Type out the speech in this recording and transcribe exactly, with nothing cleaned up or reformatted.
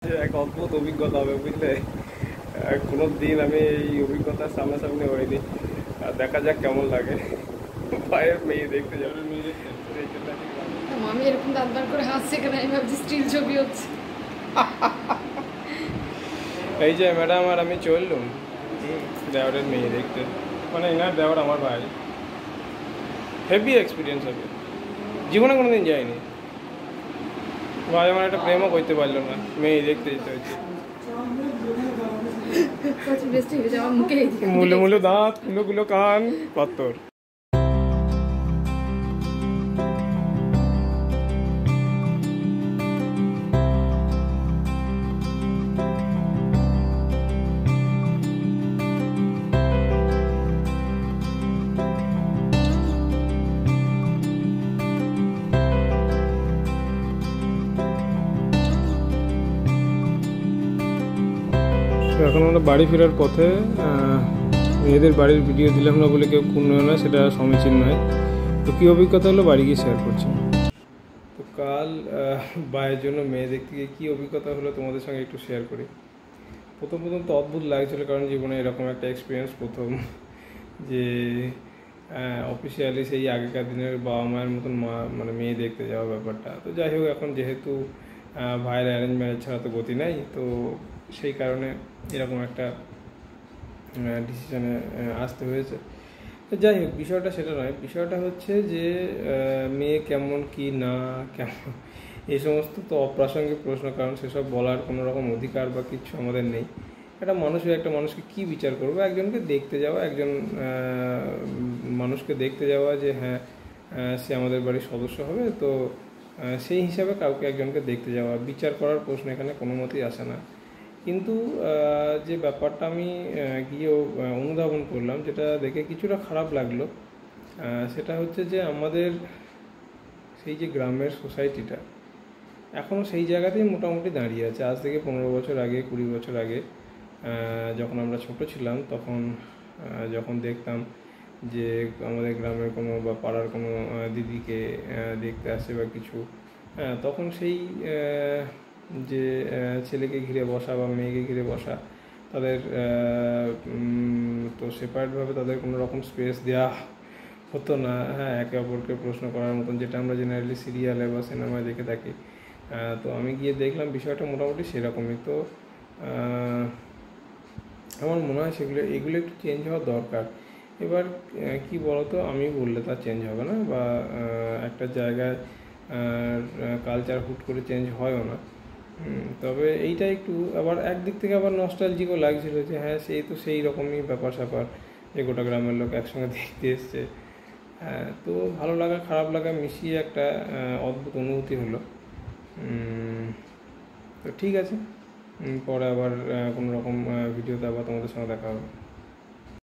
এক অদ্ভুত অভিজ্ঞতা হবে বুঝলে। কোনো দিন আমি এই অভিজ্ঞতার সামনাসামনি হয়নি, আর দেখা যাক কেমন লাগে। ভাইয়ের মেয়ে দেখতে যাবে, মেয়ে দেখতে আমি এরকম দাঁত বার করে হাসছে কেন, আমি ভাবছি স্টিল ছবি হচ্ছে। এই যে ম্যাডাম আর আমি চললুম দেওয়ারের মেয়ে দেখতে, মানে না দেওয়ার আমার ভাই। হেভি এক্সপিরিয়েন্স হবে, জীবনে কোনো দিন যায়নি। ভাই আমার একটা প্রেমও করতে পারলো না, মেয়ে দেখতে যেতে হচ্ছে। মুলো মুলো দাঁত, মুলো গুলো কান, পাত্তর। এখন আমরা বাড়ি ফেরার পথে, মেয়েদের বাড়ির ভিডিও দিলাম না বলে কেউ পূর্ণ হয় না, সেটা সমীচীন নয়। তো কী অভিজ্ঞতা হলো বাড়ি গিয়ে শেয়ার করছি। তো কাল ভাইয়ের জন্য মেয়ে দেখতে গিয়ে কী অভিজ্ঞতা হলো তোমাদের সঙ্গে একটু শেয়ার করি। প্রথম প্রথম তো অদ্ভুত লাগছিলো, কারণ জীবনে এরকম একটা এক্সপিরিয়েন্স প্রথম, যে অফিসিয়ালি সেই আগেকার দিনের বাবা মায়ের মতন মা মানে মেয়ে দেখতে যাওয়া ব্যাপারটা। তো যাই হোক, এখন যেহেতু ভাইয়ের অ্যারেঞ্জ ম্যারেজ ছাড়া তো গতি নাই, তো সেই কারণে এরকম একটা ডিসিশনে আসতে হয়েছে। তো যাই হোক, বিষয়টা সেটা নয়। বিষয়টা হচ্ছে যে মেয়ে কেমন কি না কেমন এই সমস্ত তো অপ্রাসঙ্গিক প্রশ্ন, কারণ সেসব বলার কোনো রকম অধিকার বা কিছু আমাদের নেই। একটা মানুষের একটা মানুষকে কী বিচার করবো? একজনকে দেখতে যাওয়া, একজন মানুষকে দেখতে যাওয়া যে হ্যাঁ সে আমাদের বাড়ির সদস্য হবে, তো সেই হিসাবে কাউকে একজনকে দেখতে যাওয়া, বিচার করার প্রশ্ন এখানে কোনো মতেই আসে না। কিন্তু যে ব্যাপারটা আমি গিয়েও অনুধাবন করলাম, যেটা দেখে কিছুটা খারাপ লাগলো, সেটা হচ্ছে যে আমাদের সেই যে গ্রামের সোসাইটিটা এখনও সেই জায়গাতেই মোটামুটি দাঁড়িয়ে আছে। আজ থেকে পনেরো বছর আগে, কুড়ি বছর আগে যখন আমরা ছোট ছিলাম, তখন যখন দেখতাম যে আমাদের গ্রামের কোনো বা পাড়ার কোনো দিদিকে দেখতে আসে বা কিছু, তখন সেই যে ছেলেকে ঘিরে বসা বা মেয়েকে ঘিরে বসা, তাদের তো সেপারেটভাবে তাদের কোনো রকম স্পেস দেওয়া হতো না। হ্যাঁ, একে অপরকে প্রশ্ন করার মতন, যেটা আমরা জেনারেলি সিরিয়ালে বা সিনেমায় দেখে থাকি। তো আমি গিয়ে দেখলাম বিষয়টা মোটামুটি সেরকমই। তো আমার মনে হয় সেগুলো এগুলো একটু চেঞ্জ হওয়া দরকার। এবার কি বলতো, আমি বললে তা চেঞ্জ হবে না, বা একটা জায়গায় কালচার হুট করে চেঞ্জ হয়ও না। তবে এইটা একটু আবার একদিক থেকে আবার নস্টালজিকও লাগছিল, যে হ্যাঁ সেই তো সেই রকমই ব্যাপার স্যাপার, যে গোটা গ্রামের লোক একসঙ্গে দেখতে এসছে। হ্যাঁ, তো ভালো লাগা খারাপ লাগা মিশিয়ে একটা অদ্ভুত অনুভূতি হলো। তো ঠিক আছে, পরে আবার কোনো রকম ভিডিওতে আবার তোমাদের সঙ্গে দেখা হবে।